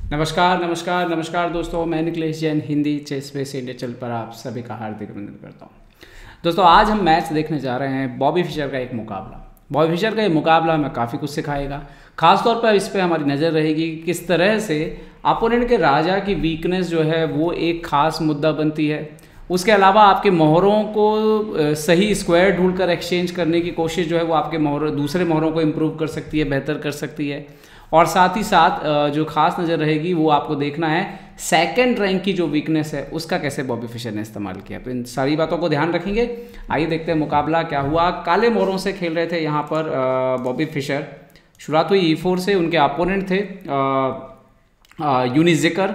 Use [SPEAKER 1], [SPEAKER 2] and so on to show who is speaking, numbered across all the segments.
[SPEAKER 1] नमस्कार नमस्कार नमस्कार दोस्तों, मैं Nikhilesh Jain Hindi ChessBase India channel पर आप सभी का हार्दिक अभिनंदन करता हूं। दोस्तों, आज हम मैच देखने जा रहे हैं बॉबी फिशर का एक मुकाबला। बॉबी फिशर का ये मुकाबला हमें काफ़ी कुछ सिखाएगा। खासतौर पर इस पर हमारी नज़र रहेगी कि किस तरह से अपोनेंट के राजा की वीकनेस जो है वो एक खास मुद्दा बनती है। उसके अलावा आपके मोहरों को सही स्क्वायर ढूंढकर एक्सचेंज करने की कोशिश जो है वो आपके दूसरे मोहरों को इम्प्रूव कर सकती है, बेहतर कर सकती है। और साथ ही साथ जो खास नज़र रहेगी वो आपको देखना है सेकंड रैंक की जो वीकनेस है उसका कैसे बॉबी फिशर ने इस्तेमाल किया। तो इन सारी बातों को ध्यान रखेंगे। आइए देखते हैं मुकाबला क्या हुआ। काले मोहरों से खेल रहे थे यहाँ पर बॉबी फिशर। शुरुआत हुई E4 से। उनके अपोनेंट थे यूनिजिकर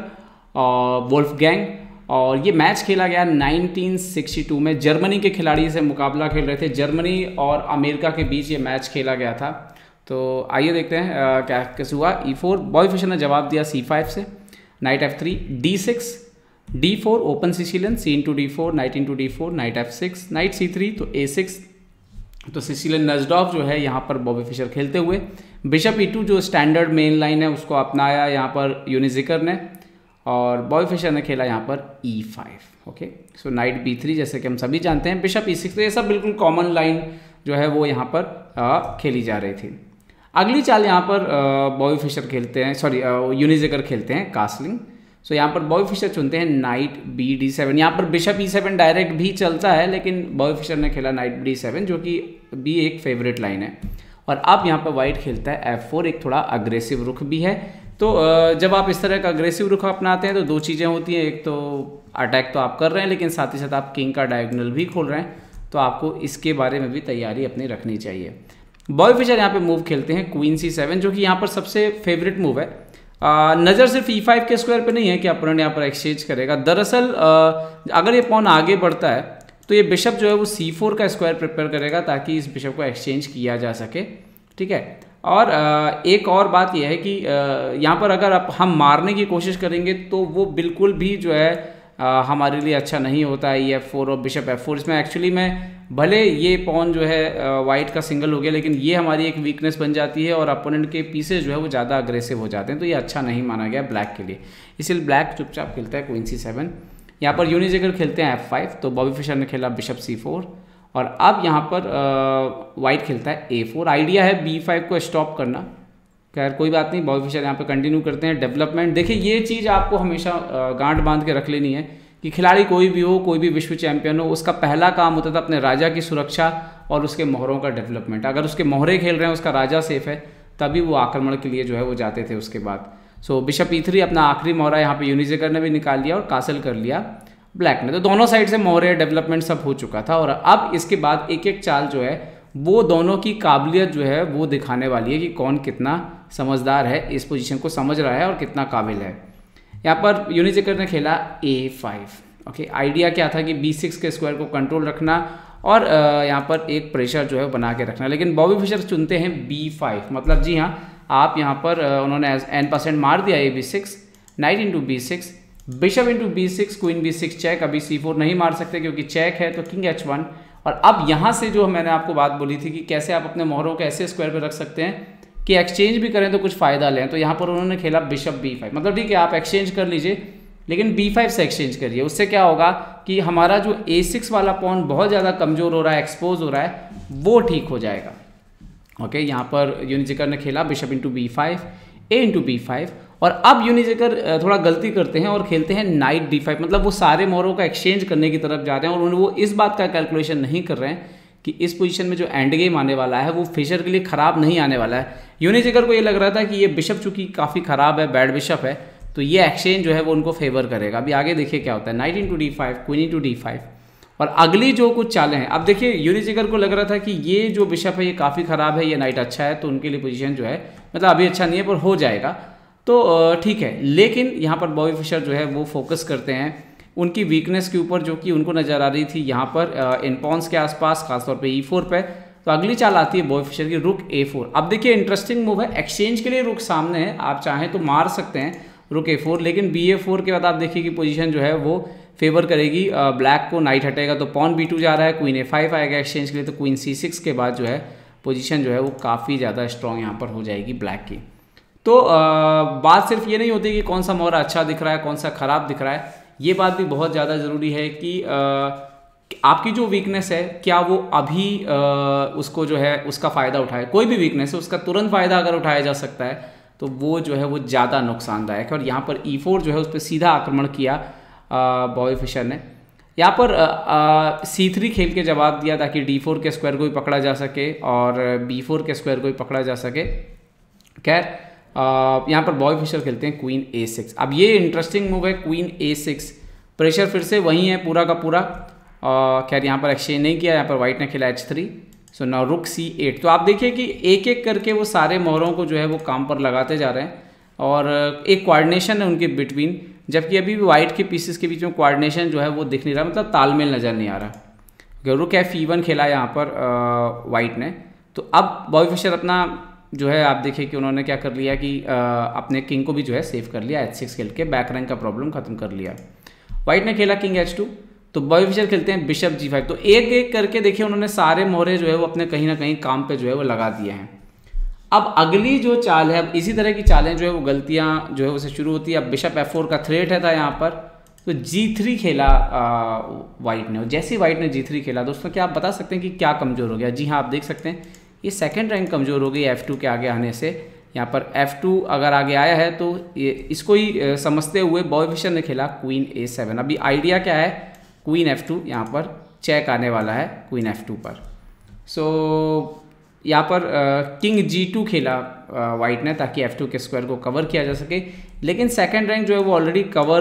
[SPEAKER 1] वोल्फगैंग, और ये मैच खेला गया 1962 में। जर्मनी के खिलाड़ी से मुकाबला खेल रहे थे। जर्मनी और अमेरिका के बीच ये मैच खेला गया था। तो आइए देखते हैं क्या कैसे हुआ। E4, बॉबी फिशर ने जवाब दिया C5 से, knight F3, D6, D4 open Sicilian, C into D4, knight into D4, knight F6, knight C3, तो A6। तो सिसिलियन नजडॉफ जो है यहाँ पर बॉबी फिशर खेलते हुए। बिशप E2 जो स्टैंडर्ड मेन लाइन है उसको अपनाया यहाँ पर यूनिजिकर ने, और बॉबी फिशर ने खेला यहाँ पर E5। ओके, सो नाइट B3 जैसे कि हम सभी जानते हैं, बिशप E6। तो ये सब बिल्कुल कॉमन लाइन जो है वो यहाँ पर खेली जा रही थी। अगली चाल यहाँ पर बॉबी फिशर खेलते हैं, सॉरी यूनिजिकर खेलते हैं कास्लिंग। सो यहाँ पर बॉबी फिशर चुनते हैं नाइट B D7। यहाँ पर बिशप E7 डायरेक्ट भी चलता है, लेकिन बॉबी फिशर ने खेला नाइट B7 जो कि भी एक फेवरेट लाइन है। और अब यहाँ पर वाइट खेलता है F4, एक थोड़ा अग्रेसिव रुख भी है। तो जब आप इस तरह का अग्रेसिव रुख अपनाते हैं तो दो चीज़ें होती हैं। एक तो अटैक तो आप कर रहे हैं, लेकिन साथ ही साथ आप किंग का डायगोनल भी खोल रहे हैं। तो आपको इसके बारे में भी तैयारी अपनी रखनी चाहिए। बॉबी फिशर यहाँ पे मूव खेलते हैं क्वीन C7, जो कि यहाँ पर सबसे फेवरेट मूव है। नज़र सिर्फ E5 के स्क्वायर पे नहीं है कि अपोनेंट यहाँ पर एक्सचेंज करेगा। दरअसल अगर ये पॉन आगे बढ़ता है तो ये बिशप जो है वो C4 का स्क्वायर प्रिपेयर करेगा ताकि इस बिशप को एक्सचेंज किया जा सके। ठीक है। और एक और बात यह है कि यहाँ पर अगर हम मारने की कोशिश करेंगे तो वो बिल्कुल भी जो है हमारे लिए अच्छा नहीं होता है। E4 और बिशप F4, इसमें एक्चुअली में भले ये पॉन जो है वाइट का सिंगल हो गया, लेकिन ये हमारी एक वीकनेस बन जाती है और अपोनेंट के पीसेज जो है वो ज़्यादा अग्रेसिव हो जाते हैं। तो ये अच्छा नहीं माना गया ब्लैक के लिए, इसलिए ब्लैक चुपचाप खेलता है क्वीन C7। यहाँ पर यूनिजिकर खेलते हैं F5। तो बॉबी फिशर ने खेला बिशप C4, और अब यहाँ पर वाइट खेलता है A4। आइडिया है B5 को स्टॉप करना। खैर कोई बात नहीं, बॉबी फिशर यहाँ पे कंटिन्यू करते हैं डेवलपमेंट। देखिए, ये चीज़ आपको हमेशा गांठ बांध के रख लेनी है कि खिलाड़ी कोई भी हो, कोई भी विश्व चैंपियन हो, उसका पहला काम होता था अपने राजा की सुरक्षा और उसके मोहरों का डेवलपमेंट। अगर उसके मोहरे खेल रहे हैं, उसका राजा सेफ है, तभी वो आक्रमण के लिए जो है वो जाते थे उसके बाद। सो बिशप E3 अपना आखिरी मोहरा यहाँ पे यूनिजिकर ने भी निकाल लिया और कासल कर लिया ब्लैक ने। तो दोनों साइड से मोहरे डेवलपमेंट सब हो चुका था, और अब इसके बाद एक एक चाल जो है वो दोनों की काबिलियत जो है वो दिखाने वाली है कि कौन कितना समझदार है, इस पोजीशन को समझ रहा है और कितना काबिल है। यहाँ पर यूनिजिकर ने खेला A5। ओके, आइडिया क्या था कि B6 के स्क्वायर को कंट्रोल रखना और यहाँ पर एक प्रेशर जो है बना के रखना। लेकिन बॉबी फिशर चुनते हैं B5। मतलब जी हाँ, आप यहाँ पर उन्होंने n% मार दिया B6, knight into B6, bishop into B6, queen B6 check. अभी C4 नहीं मार सकते क्योंकि चेक है, तो किंग H1। और अब यहाँ से जो मैंने आपको बात बोली थी कि कैसे आप अपने मोहरों को ऐसे स्क्वायर पे रख सकते हैं कि एक्सचेंज भी करें तो कुछ फ़ायदा लें। तो यहाँ पर उन्होंने खेला बिशप B5। मतलब ठीक है, आप एक्सचेंज कर लीजिए, लेकिन B5 से एक्सचेंज करिए। उससे क्या होगा कि हमारा जो A6 वाला पॉन बहुत ज़्यादा कमज़ोर हो रहा है, एक्सपोज हो रहा है, वो ठीक हो जाएगा। ओके, यहाँ पर यूनिजिकर ने खेला bishop into B5, A into B5। और अब यूनिजिकर थोड़ा गलती करते हैं और खेलते हैं नाइट D5। मतलब वो सारे मोहरों का एक्सचेंज करने की तरफ जा रहे हैं, और वो इस बात का कैलकुलेशन नहीं कर रहे हैं कि इस पोजीशन में जो एंड गेम आने वाला है वो फिशर के लिए ख़राब नहीं आने वाला है। यूनिजिकर को ये लग रहा था कि ये बिशप चूंकि काफ़ी ख़राब है, बैड बिशप है, तो ये एक्सचेंज जो है वो उनको फेवर करेगा। अभी आगे देखिए क्या होता है। Night into D5, queen into D5, और अगली जो कुछ चालें हैं। अब देखिए, यूनिजिकर को लग रहा था कि ये जो बिशप है ये काफ़ी ख़राब है, ये नाइट अच्छा है, तो उनके लिए पोजीशन जो है मतलब अभी अच्छा नहीं है पर हो जाएगा, तो ठीक है। लेकिन यहाँ पर बॉबी फिशर जो है वो फोकस करते हैं उनकी वीकनेस के ऊपर, जो कि उनको नज़र आ रही थी यहाँ पर इन पॉन्स के आसपास, खासतौर पे E4 पे। तो अगली चाल आती है बॉबी फिशर की रुक A4। अब देखिए, इंटरेस्टिंग मूव है। एक्सचेंज के लिए रुक सामने है, आप चाहें तो मार सकते हैं रुक A4, लेकिन BA4 के बाद आप देखिए कि पोजीशन जो है वो फेवर करेगी ब्लैक को। नाइट हटेगा तो पॉन B2 जा रहा है, क्वीन A5 आएगा एक्सचेंज के लिए, तो क्वीन C6 के बाद जो है पोजीशन जो है वो काफ़ी ज़्यादा स्ट्रॉन्ग यहाँ पर हो जाएगी ब्लैक की। तो बात सिर्फ ये नहीं होती कि कौन सा मोहरा अच्छा दिख रहा है, कौन सा ख़राब दिख रहा है, ये बात भी बहुत ज़्यादा ज़रूरी है कि आपकी जो वीकनेस है क्या वो अभी उसको जो है उसका फ़ायदा उठाए। कोई भी वीकनेस है उसका तुरंत फ़ायदा अगर उठाया जा सकता है तो वो जो है वो ज़्यादा नुकसानदायक है। और यहाँ पर E4 जो है उस पर सीधा आक्रमण किया बॉबी फिशर ने। यहाँ पर C3 खेल के जवाब दिया ताकि D4 के स्क्वायर को भी पकड़ा जा सके और B4 के स्क्वायर को भी पकड़ा जा सके। खैर यहाँ पर बॉबी फिशर खेलते हैं क्वीन A6। अब ये इंटरेस्टिंग मूव है, क्वीन A6, प्रेशर फिर से वही है पूरा का पूरा। खैर यहाँ पर एक्सचेंज नहीं किया, यहाँ पर वाइट ने खेला H3। सो नाउ रुक C8। तो आप देखिए कि एक एक करके वो सारे मोहरों को जो है वो काम पर लगाते जा रहे हैं और एक कोऑर्डिनेशन है उनके बिटवीन, जबकि अभी भी वाइट के पीसेस के बीच में कोऑर्डिनेशन जो है वो दिख नहीं रहा, मतलब तालमेल नज़र नहीं आ रहा। रुक F1 खेला यहाँ पर वाइट ने। तो अब बॉबी फिशर अपना जो है आप देखिए कि उन्होंने क्या कर लिया कि अपने किंग को भी जो है सेव कर लिया, H6 खेल के बैक रैंक का प्रॉब्लम खत्म कर लिया। वाइट ने खेला किंग H2। तो बॉबी फिशर खेलते हैं बिशप G5। तो एक एक करके देखिए उन्होंने सारे मोहरे जो है वो अपने कहीं ना कहीं काम पे जो है वो लगा दिए हैं। अब अगली जो चाल है, अब इसी तरह की चालें जो है वो गलतियां जो है उसे शुरू होती है। अब बिशप F4 का थ्रेट है था यहाँ पर, तो G3 खेला वाइट ने। और जैसे ही वाइट ने G3 खेला दोस्तों, क्या आप बता सकते हैं कि क्या कमज़ोर हो गया? जी हाँ, आप देख सकते हैं ये सेकंड रैंक कमज़ोर हो गई F2 के आगे आने से। यहाँ पर F2 अगर आगे आया है तो ये इसको ही समझते हुए बॉबी फिशर ने खेला क्वीन A7। अभी आइडिया क्या है, क्वीन F2 यहाँ पर चेक आने वाला है क्वीन F2 पर। सो यहाँ पर किंग G2 खेला वाइट ने ताकि F2 के स्क्वायर को कवर किया जा सके, लेकिन सेकंड रैंक जो है वो ऑलरेडी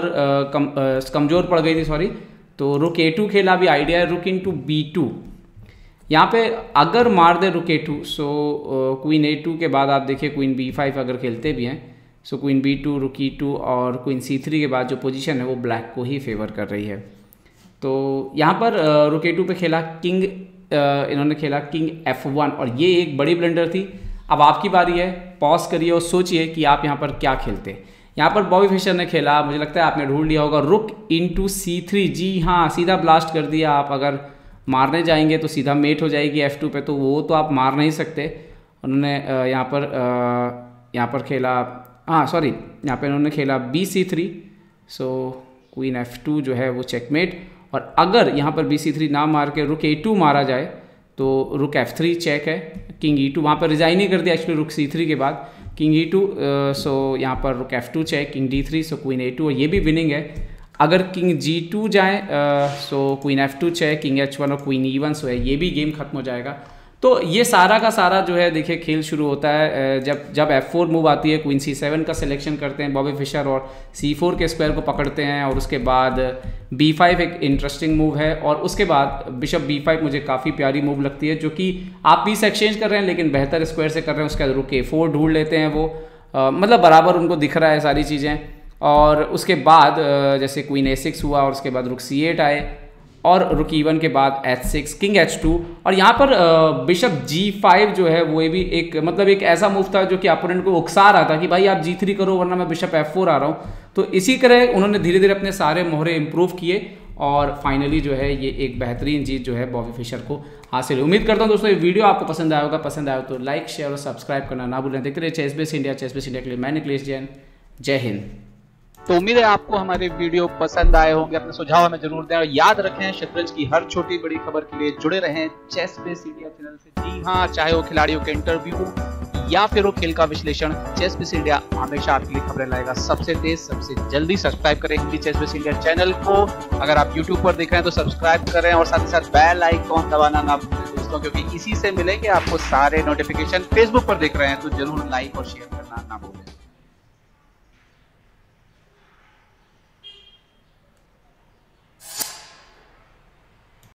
[SPEAKER 1] कमज़ोर पड़ गई थी, सॉरी। तो रुक A2 खेला। अभी आइडिया है रुक इनटू B2। यहाँ पे अगर मार दे रुक A2 सो क्वीन A2 के बाद आप देखिए क्वीन B5 अगर खेलते भी हैं, सो क्वीन B2 रुक E2 और क्वीन C3 के बाद जो पोजीशन है वो ब्लैक को ही फेवर कर रही है। तो यहाँ पर रुक A2 पे खेला किंग, इन्होंने खेला किंग F1 और ये एक बड़ी ब्लंडर थी। अब आपकी बारी है, पॉज करिए और सोचिए कि आप यहाँ पर क्या खेलते। यहाँ पर बॉबी फिशर ने खेला, मुझे लगता है आपने ढूंढ लिया होगा, रुक इनटू C3। जी हाँ, सीधा ब्लास्ट कर दिया। आप अगर मारने जाएंगे तो सीधा मेट हो जाएगी F2 पे, तो वो तो आप मार नहीं सकते। उन्होंने यहाँ पर खेला, हाँ सॉरी, यहाँ पर इन्होंने खेला BC3। सो क्वीन F2 जो है वो चेकमेट। और अगर यहाँ पर BC3 ना मार के रुक A2 मारा जाए तो रुक F3 चेक है। किंग E2 वहाँ पर रिजाइन ही कर दिया एक्चुअली रुक C3 के बाद, किंग E2। सो यहाँ पर रुक F2 चेक, किंग D3, सो क्वीन A2, और ये भी विनिंग है। अगर किंग G2 जाए सो queen F2 check, king H1 और क्वीन E1, सो है ये भी गेम खत्म हो जाएगा। तो ये सारा का सारा जो है देखिए खेल शुरू होता है जब F4 मूव आती है, क्वीन C7 का सिलेक्शन करते हैं बॉबी फिशर और C4 के स्क्वायर को पकड़ते हैं, और उसके बाद B5 एक इंटरेस्टिंग मूव है, और उसके बाद बिशप B5 मुझे काफ़ी प्यारी मूव लगती है, जो कि आप पीस एक्सचेंज कर रहे हैं लेकिन बेहतर स्क्वायर से कर रहे हैं। उसके बाद रुक A4 ढूंढ लेते हैं वो, मतलब बराबर उनको दिख रहा है सारी चीज़ें। और उसके बाद जैसे क्वीन A6 हुआ और उसके बाद रुक C8 आए, और रुक E1 के बाद H6, किंग H2, और यहाँ पर बिशप G5 जो है वो भी एक मतलब एक ऐसा मूव था जो कि अपोनेंट को उकसा रहा था कि भाई आप G3 करो वरना मैं बिशप F4 आ रहा हूँ। तो इसी तरह उन्होंने धीरे धीरे अपने सारे मोहरे इंप्रूव किए और फाइनली जो है ये एक बेहतरीन जीत जो है बॉबी फिशर को हासिल। उम्मीद करता हूँ दोस्तों ये वीडियो आपको पसंद आया होगा। पसंद आया तो लाइक, शेयर और सब्सक्राइब करना ना भूलें। देखते रहिए ChessBase India. ChessBase India के लिए मैं निखिलेश जैन। जय हिंद।
[SPEAKER 2] तो उम्मीद है आपको हमारे वीडियो पसंद आए होंगे। अपने सुझाव हमें जरूर दें और याद रखें शतरंज की हर छोटी बड़ी खबर के लिए जुड़े रहें चेस बेस इंडिया चैनल से। जी हाँ, चाहे वो खिलाड़ियों के इंटरव्यू या फिर वो खेल का विश्लेषण, चेस बेस इंडिया हमेशा आपके लिए खबरें लाएगा सबसे तेज सबसे जल्दी। सब्सक्राइब करें Hindi ChessBase India channel को। अगर आप यूट्यूब पर देख रहे हैं तो सब्सक्राइब करें और साथ ही साथ बेल आइकॉन दबाना ना भूलें दोस्तों, क्योंकि इसी से मिलेंगे आपको सारे नोटिफिकेशन। फेसबुक पर देख रहे हैं तो जरूर लाइक और शेयर करना ना भूलें।